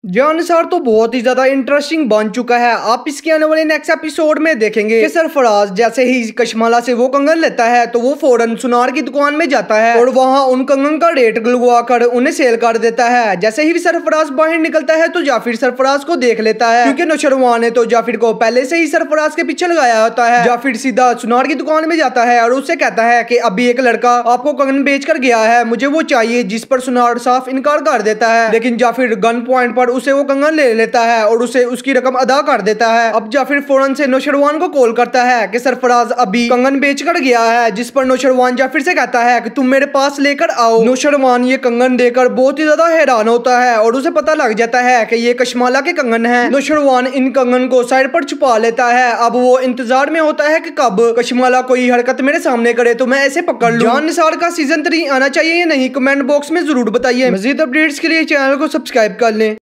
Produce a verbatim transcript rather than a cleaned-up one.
जानसार तो बहुत ही ज्यादा इंटरेस्टिंग बन चुका है। आप इसके आने वाले नेक्स्ट एपिसोड में देखेंगे कि सरफराज जैसे ही कशमाला से वो कंगन लेता है तो वो फौरन सुनार की दुकान में जाता है और वहां उन कंगन का रेट लगवा कर उन्हें सेल कर देता है। जैसे ही सरफराज बाहर निकलता है तो जाफिर सरफराज को देख लेता है, क्योंकि नौशरवान ने तो जाफिर को पहले से ही सरफराज के पीछे लगाया होता है। जाफिर सीधा सुनार की दुकान में जाता है और उससे कहता है कि अभी एक लड़का आपको कंगन बेच कर गया है, मुझे वो चाहिए, जिस पर सुनार साफ इनकार कर देता है। लेकिन जाफिर गन पॉइंट पर उसे वो कंगन ले लेता है और उसे उसकी रकम अदा कर देता है। अब जाफिर फौरन से नौशरवान को कॉल करता है कि सरफराज अभी कंगन बेच कर गया है, जिस पर नौशरवान जाफिर से कहता है कि तुम मेरे पास लेकर आओ। नौशरवान ये कंगन देकर बहुत ही ज्यादा हैरान होता है और उसे पता लग जाता है कि ये कशमाला के कंगन है। नौशरवान इन कंगन को साइड पर छुपा लेता है। अब वो इंतजार में होता है कि कब कशमाला कोई हरकत मेरे सामने करे तो मैं ऐसे पकड़ लूं। जान निसार का सीजन थ्री आना चाहिए या नहीं, कमेंट बॉक्स में जरूर बताइए। मजीद अपडेट्स के लिए चैनल को सब्सक्राइब कर लें।